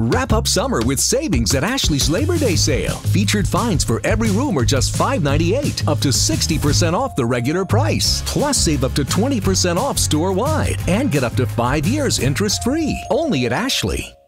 Wrap up summer with savings at Ashley's Labor Day sale. Featured finds for every room are just $5.98, up to 60% off the regular price. Plus, save up to 20% off store-wide and get up to 5 years interest-free. Only at Ashley.